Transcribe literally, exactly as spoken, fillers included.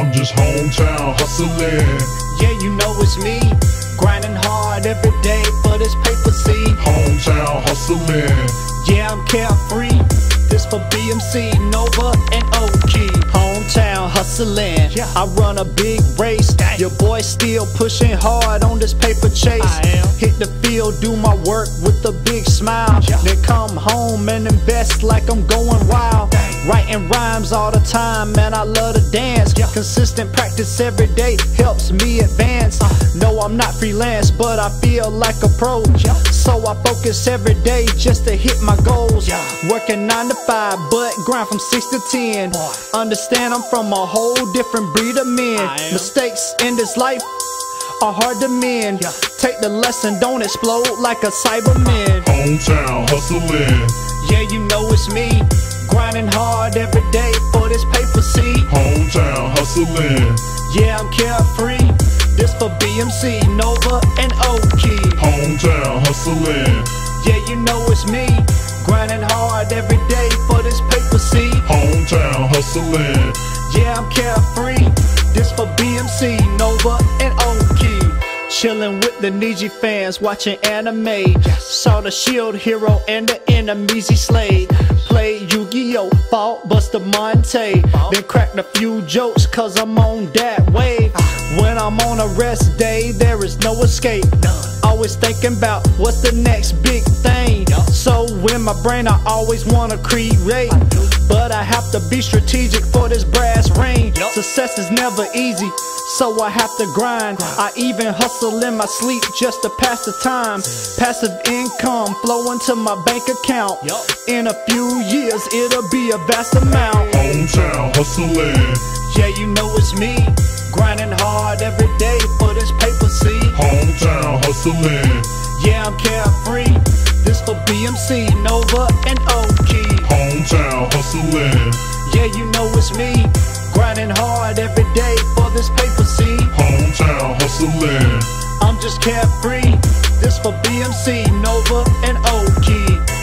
I'm just hometown hustling. Yeah, you know it's me, grinding hard every day for this paper, see. Hometown hustling. Yeah, I'm carefree, this for B M C, Nova, and O-Key. Hometown hustling, yeah. I run a big race. Dang. Your boy still pushing hard on this paper chase. I am. Hit the field, do my work with a big smile, yeah. Then come home and invest like I'm going wild. Dang. Writing rhymes all the time, man, I love to dance, yeah. Consistent practice every day helps me advance. uh. No, I'm not freelance, but I feel like a pro, yeah. So I focus every day just to hit my goals, yeah. Working nine to five, but grind from six to ten. Boy. Understand I'm from a whole different breed of men. Mistakes in this life are hard to mend, yeah. Take the lesson, don't explode like a Cyberman. Hometown hustling. Yeah, you know it's me, grinding hard every day for this paper, see. Hometown hustling. Yeah, I'm carefree, this for B M C, Nova, and O-Key. Hometown hustling. Yeah, you know it's me, grinding hard every day for this paper, see. Hometown hustling. Yeah, I'm carefree, this for B M C, Nova, and O-Key. Chillin' with the Niji fans, watching anime. Yes. Saw the shield hero and the enemies he slayed. Played Yu-Gi-Oh, fought Buster Monte. Oh. Then cracked a few jokes cause I'm on that wave. Ah. When I'm on a rest day, there is no escape. None. Always thinking about what's the next big thing. Yep. So in my brain I always wanna create, but I have to be strategic for this brass ring. Yep. Success is never easy, so I have to grind. grind. I even hustle in my sleep just to pass the time. Passive income flow into my bank account. Yep. In a few years it'll be a vast amount. Hometown hustling. Yeah, you know it's me, grinding hard every day for this paper, see. Hometown hustling. Yeah, I'm carefree, this for B M C, Nova, and O-Key. Hometown hustling. Yeah, you know it's me, grinding hard every day for this paper, see. Hometown hustling. I'm just carefree, this for B M C, Nova, and O-Key.